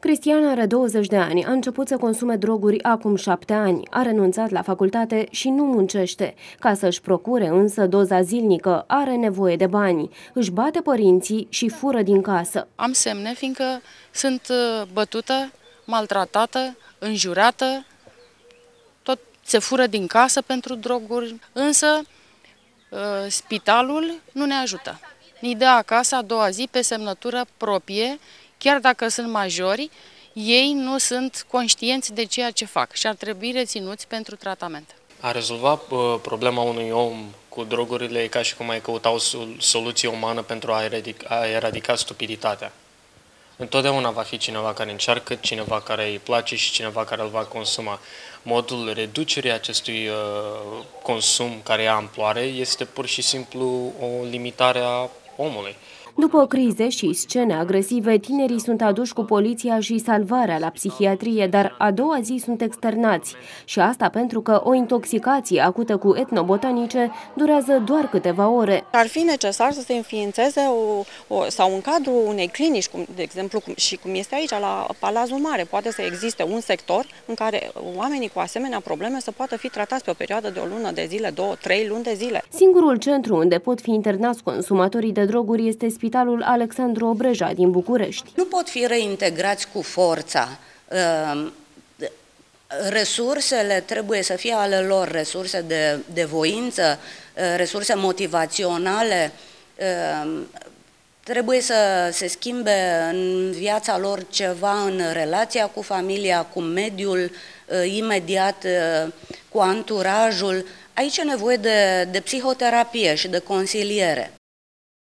Cristian are 20 de ani, a început să consume droguri acum 7 ani, a renunțat la facultate și nu muncește. Ca să-și procure însă doza zilnică, are nevoie de bani, își bate părinții și fură din casă. Am semne fiindcă sunt bătută, maltratată, înjurată, tot se fură din casă pentru droguri, însă spitalul nu ne ajută. Ni dă acasă a doua zi pe semnătură proprie, chiar dacă sunt majori, ei nu sunt conștienți de ceea ce fac și ar trebui reținuți pentru tratament. A rezolva problema unui om cu drogurile e ca și cum ai căuta o soluție umană pentru a eradica stupiditatea. Întotdeauna va fi cineva care încearcă, cineva care îi place și cineva care îl va consuma. Modul reducerii acestui consum care ia amploare este pur și simplu o limitare a omului. După crize și scene agresive, tinerii sunt aduși cu poliția și salvarea la psihiatrie, dar a doua zi sunt externați. Și asta pentru că o intoxicație acută cu etnobotanice durează doar câteva ore. Ar fi necesar să se înființeze sau în cadrul unei clinici, de exemplu, și cum este aici, la Palazul Mare, poate să existe un sector în care oamenii cu asemenea probleme să poată fi tratați pe o perioadă de o lună de zile, 2-3 luni de zile. Singurul centru unde pot fi internați consumatorii de droguri este Spitalul Alexandru Obreja din București. Nu pot fi reintegrați cu forța. Resursele trebuie să fie ale lor, resurse de voință, resurse motivaționale. Trebuie să se schimbe în viața lor ceva în relația cu familia, cu mediul imediat, cu anturajul. Aici e nevoie de psihoterapie și de consiliere.